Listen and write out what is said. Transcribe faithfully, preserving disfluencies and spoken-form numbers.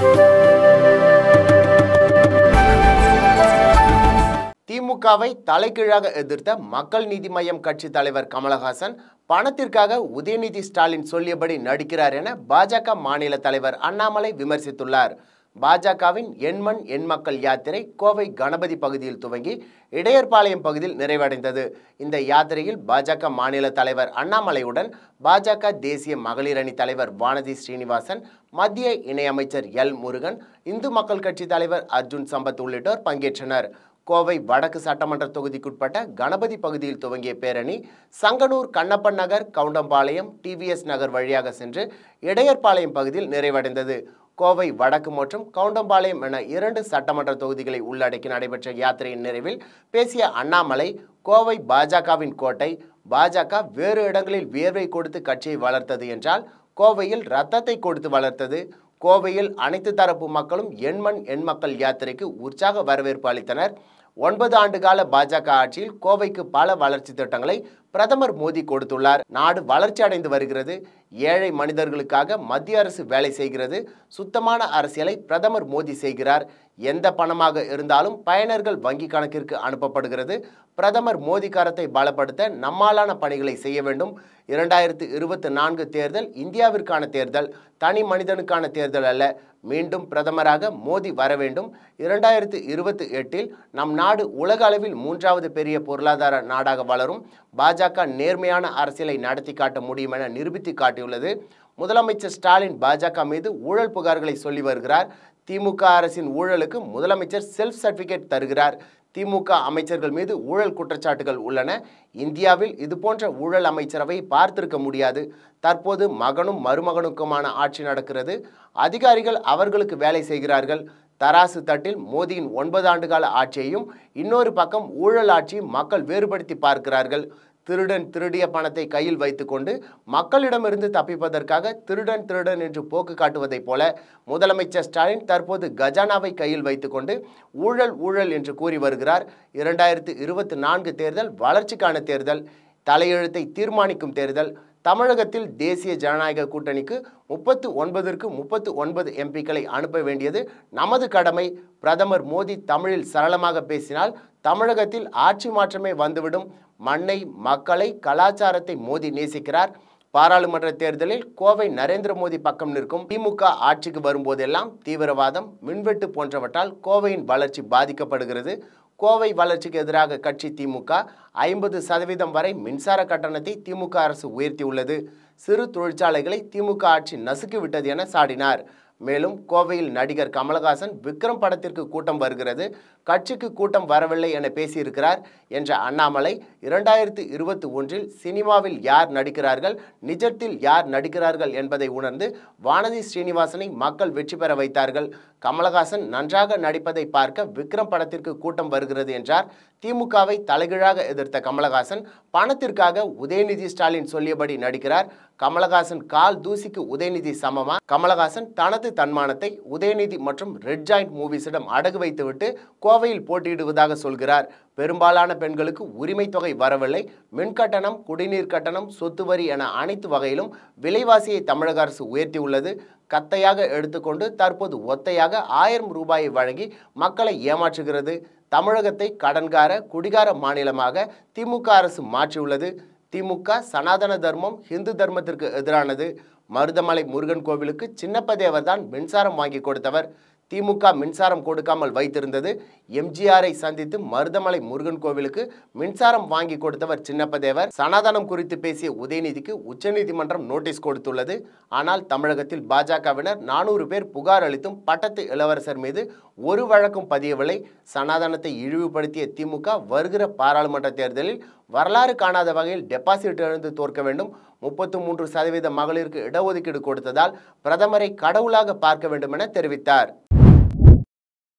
திமுகவை தலைகீழாக எதிர்த்த மக்கள் நீதி மய்யம் கட்சி தலைவர் கமலஹாசன் பணத்திற்காக உதயநிதி ஸ்டாலின் சொல்லியபடி நடிக்கிறார் என பாஜக மாநில தலைவர் அண்ணாமலை விமர்சித்துள்ளார். பாஜகவின் எண்மண் எண் மக்கள் யாத்திரை கோவை கணபதி பகுதியில் துவங்கி இடையர்பாளையம் பகுதியில் நிறைவடைந்தது. இந்த யாத்திரையில் பாஜக மாநில தலைவர் அண்ணாமலையுடன் பாஜக தேசிய மகளிர் அணி தலைவர் வானதி ஸ்ரீனிவாசன், மத்திய இணையமைச்சர் எல் முருகன், இந்து மக்கள் கட்சி தலைவர் அர்ஜுன் சம்பத் உள்ளிட்டோர் பங்கேற்றனர். கோவை வடக்கு சட்டமன்ற தொகுதிக்குட்பட்ட கணபதி பகுதியில் துவங்கிய பேரணி சங்கனூர், கண்ணப்பன் நகர், கவுண்டம்பாளையம், டிவிஎஸ் நகர் வழியாக சென்று இடையர்பாளையம் பகுதியில் நிறைவடைந்தது. கோவை வடக்கு மற்றும் கவுண்டம்பாளையம் என இரண்டு சட்டமன்ற தொகுதிகளை உள்ளடக்கி நடைபெற்ற யாத்திரையின் நிறைவில் பேசிய அண்ணாமலை, கோவை பாஜகவின் கோட்டை, பாஜக வேறு இடங்களில் வியர்வை கொடுத்து கட்சியை வளர்த்தது என்றால் கோவையில் ரத்தத்தை கொடுத்து வளர்த்தது. கோவையில் அனைத்து தரப்பு மக்களும் எண்மண் எண் மக்கள் யாத்திரைக்கு உற்சாக வரவேற்பு அளித்தனர். ஒன்பது ஆண்டு கால பாஜக ஆட்சியில் கோவைக்கு பல வளர்ச்சி திட்டங்களை பிரதமர் மோடி கொடுத்துள்ளார். நாடு வளர்ச்சி அடைந்து வருகிறது. ஏழை மனிதர்களுக்காக மத்திய அரசு வேலை செய்கிறது. சுத்தமான அரசியலை பிரதமர் மோடி செய்கிறார். எந்த பணமாக இருந்தாலும் பயனர்கள் வங்கி கணக்கிற்கு அனுப்பப்படுகிறது. பிரதமர் மோடி கரத்தை பலப்படுத்த நம்மாலான பணிகளை செய்ய வேண்டும். இரண்டாயிரத்து இருபத்தி நான்கு தேர்தல் இந்தியாவிற்கான தேர்தல், தனி மனிதனுக்கான தேர்தல் அல்ல. மீண்டும் பிரதமராக மோடி வர வேண்டும். இரண்டாயிரத்து இருபத்தி எட்டில் நம் நாடு உலக அளவில் மூன்றாவது பெரிய பொருளாதார நாடாக வளரும். பாஜக நேர்மையான அரசியலை நடத்தி காட்ட முடியும் என நிரூபித்து காட்டியுள்ளது. முதலமைச்சர் ஸ்டாலின் பாஜக மீது ஊழல் புகார்களை சொல்லி வருகிறார். திமுக அரசின் ஊழலுக்கு முதலமைச்சர் செல்ஃப் சர்டிபிகேட் தருகிறார். திமுக அமைச்சர்கள் மீது ஊழல் குற்றச்சாட்டுகள் உள்ளன. இந்தியாவில் இதுபோன்ற ஊழல் அமைச்சரவை பார்த்திருக்க முடியாது. தற்போது மகனும் மருமகனுக்குமான ஆட்சி நடக்கிறது. அதிகாரிகள் அவர்களுக்கு வேலை செய்கிறார்கள். தராசு தட்டில் மோடியின் ஒன்பது ஆண்டுகால ஆட்சியையும், இன்னொரு பக்கம் ஊழல் ஆட்சியும் மக்கள் வேறுபடுத்தி பார்க்கிறார்கள். திருடன் திருடிய பணத்தை கையில் வைத்துக்கொண்டு மக்களிடமிருந்து தப்பிப்பதற்காக திருடன் திருடன் என்று போக்கு காட்டுவதைப் போல முதலமைச்சர் ஸ்டாலின் தற்போது கஜானாவை கையில் வைத்துக்கொண்டு ஊழல் ஊழல் என்று கூறி வருகிறார். இரண்டாயிரத்து இருபத்தி நான்கு தேர்தல் வளர்ச்சிக்கான தேர்தல், தலையெழுத்தை தீர்மானிக்கும் தேர்தல். தமிழகத்தில் தேசிய ஜனநாயக கூட்டணிக்கு முப்பத்து ஒன்பதற்கு முப்பத்து ஒன்பது எம்பிக்களை அனுப்ப வேண்டியது நமது கடமை. பிரதமர் மோடி தமிழில் சரளமாக பேசினால் தமிழகத்தில் ஆட்சி மாற்றமே வந்துவிடும். மண்ணை, மக்களை, கலாச்சாரத்தை மோடி நேசிக்கிறார். பாராளுமன்ற தேர்தலில் கோவை நரேந்திர மோடி பக்கம் நிற்கும். திமுக ஆட்சிக்கு வரும்போதெல்லாம் தீவிரவாதம், மின்வெட்டு போன்றவற்றால் கோவையின் வளர்ச்சி பாதிக்கப்படுகிறது. கோவை வளர்ச்சிக்கு எதிராக கட்சி திமுக ஐம்பது சதவீதம் வரை மின்சார கட்டணத்தை திமுக அரசு உயர்த்தியுள்ளது. சிறு தொழிற்சாலைகளை திமுக ஆட்சி நசுக்கிவிட்டது என சாடினார். மேலும் கோவையில் நடிகர் கமலஹாசன் விக்ரம் படத்திற்கு கூட்டம் வருகிறது, கட்சிக்கு கூட்டம் வரவில்லை என பேசியிருக்கிறார் என்ற அண்ணாமலை, இரண்டாயிரத்து இருபத்தி ஒன்றில் சினிமாவில் யார் நடிக்கிறார்கள், நிஜத்தில் யார் நடிக்கிறார்கள் என்பதை உணர்ந்து வானதி ஸ்ரீனிவாசனை மக்கள் வெற்றி பெற வைத்தார்கள். கமலஹாசன் நன்றாக நடிப்பதை பார்க்க விக்ரம் படத்திற்கு கூட்டம் வருகிறது என்றார். திமுகவை தலைகீழாக எதிர்த்த கமலஹாசன் பணத்திற்காக உதயநிதி ஸ்டாலின் சொல்லியபடி நடிக்கிறார். கமலஹாசன் கால் தூசிக்கு உதயநிதி சமமா? கமலஹாசன் தனது தன்மானத்தை உதயநிதி மற்றும் ரெட் ஜாயிண்ட் மூவிஸிடம் அடகு வைத்துவிட்டு கோவையில் போட்டியிடுவதாக சொல்கிறார். பெரும்பாலான பெண்களுக்கு உரிமை தொகை வரவில்லை. மின்கட்டணம், குடிநீர் கட்டணம், சொத்து வரி என அனைத்து வகையிலும் விலைவாசியை தமிழக அரசு உயர்த்தியுள்ளது. கத்தையாக எடுத்துக்கொண்டு தற்போது ஒத்தையாக ஆயிரம் ரூபாயை வழங்கி மக்களை ஏமாற்றுகிறது. தமிழகத்தை கடன்கார, குடிகார மாநிலமாக திமுக அரசு மாற்றியுள்ளது. திமுக சனாதன தர்மம், இந்து தர்மத்திற்கு எதிரானது. மருதமலை முருகன் கோவிலுக்கு சின்னப்பதேவர் தான் மின்சாரம் வாங்கி கொடுத்தவர். திமுக மின்சாரம் கொடுக்காமல் வைத்திருந்தது. எம்ஜிஆரை சந்தித்து மருதமலை முருகன் கோவிலுக்கு மின்சாரம் வாங்கி கொடுத்தவர் சின்னப்பதேவர். சனாதனம் குறித்து பேசிய உதயநிதிக்கு உச்சநீதிமன்றம் நோட்டீஸ் கொடுத்துள்ளது. ஆனால் தமிழகத்தில் பாஜகவினர் நானூறு பேர் புகார் அளித்தும் பட்டத்து இளவரசர் மீது ஒரு வழக்கும் பதியவில்லை. சனாதனத்தை இழிவுபடுத்திய திமுக வருகிற பாராளுமன்ற தேர்தலில் வரலாறு காணாத வகையில் டெபாசிட் இழந்து தோற்க வேண்டும். முப்பத்து மூன்று சதவீத மகளிருக்கு இடஒதுக்கீடு கொடுத்ததால் பிரதமரை கடவுளாக பார்க்க வேண்டும் என தெரிவித்தார்.